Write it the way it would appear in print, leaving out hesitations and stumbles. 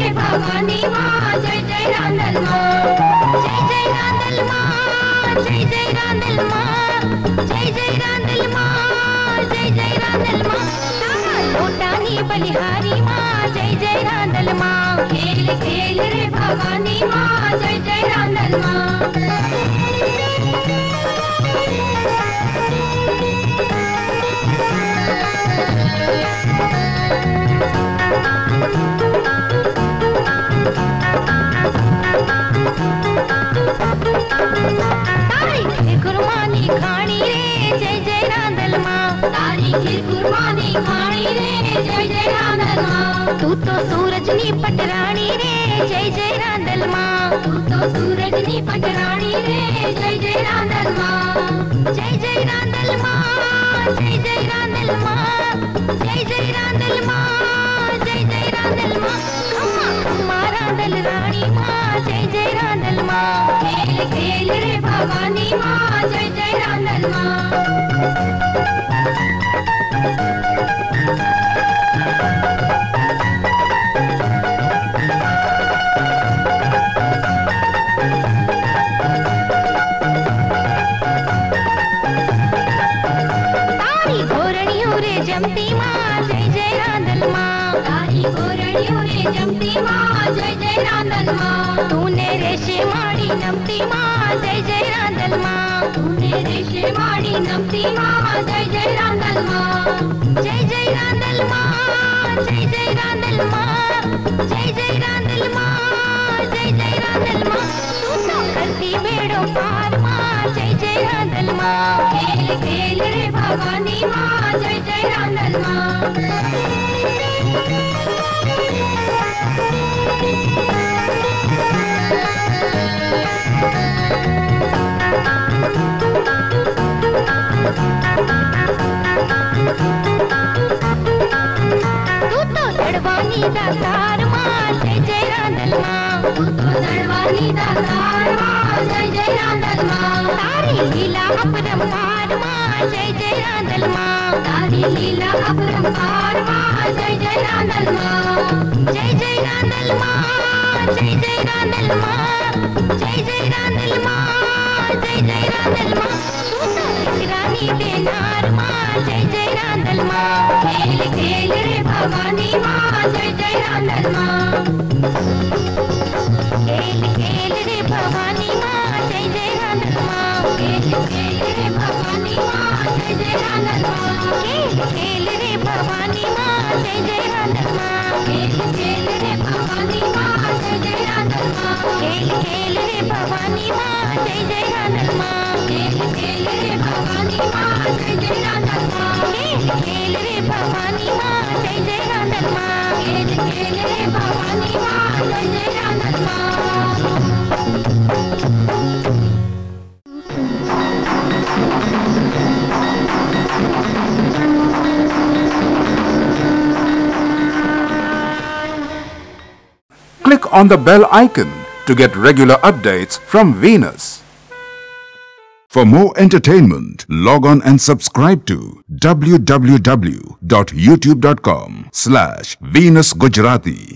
रे भवानी माँ जय जय रांदल माँ जय जय रांदल माँ जय जय रांदल माँ जय जय रांदल माँ जय जय रांदल माँ लोटानी बलिहारी माँ जय जय रांदल माँ खेल खेल रे भवानी माँ जय जय रांदल माँ कुर्बानी खानी रे जय जय रांदल माँ तारी खीर कुर्बानी खानी रे जय जय रांदल माँ तू तो सूरज नी पटरानी रे जय जय रांदल माँ तू तो सूरज नी पटरानी रे जय जय रांदल माँ जय जय रांदल माँ जय जय रांदल माँ जय जय रांदल माँ जय जय रांदल माँ अम्मा रांदल रानी माँ जय जय रांदल माँ खेल खेल रे भवानी माँ जय जय रांदल माँ तारी घोरणियों रे जमती माँ जय जय रांदल माँ तारी घोरणियों रे जमती माँ जय जय रांदल माँ तूने रेशे माड़ी नमती माँ जय जय रांदल माँ तूने रेशे माड़ी नमती माँ जय जय रांदल माँ जय जय रांदल माँ जय जय रांदल माँ जय जय रांदल माँ जय जय रांदल माँ तू तो करती बेड़ों पार माँ जय जय रांदल माँ खेल खेल रे भवानी माँ जय जय रांदल माँ दड़वानी दातार माँ जय जय रांदल माँ तू तो दड़वानी दातार माँ जय जय रांदल माँ तारी लीला अपरंपार माँ जय जय रांदल माँ तारी लीला अपरंपार माँ जय जय रांदल माँ जय जय रांदल माँ जय जय रांदल माँ जय जय रांदल माँ जय जय रांदल माँ तू तो रानी देनार माँ जय जय रांदल माँ खेल खेल रे भवानी माँ जय जय रांदल माँ खेल खेल रे भवानी माँ जय जय रांदल माँ खेल खेल रे भवानी माँ जय जय रांदल माँ खेल खेल रे भवानी माँ जय जय रांदल माँ खेल खेल रे भवानी माँ जय जय रांदल माँ खेल खेल रे भवानी माँ जय जय रांदल माँ खेल खेल रे भवानी माँ जय जय रांदल माँ खेल खेल रे भवानी माँ जय जय रांदल माँ खेल खेल रे भवानी माँ जय जय रांदल माँ Click on the bell icon to get regular updates from Venus. For more entertainment, log on and subscribe to www.youtube.com/Venus Gujarati.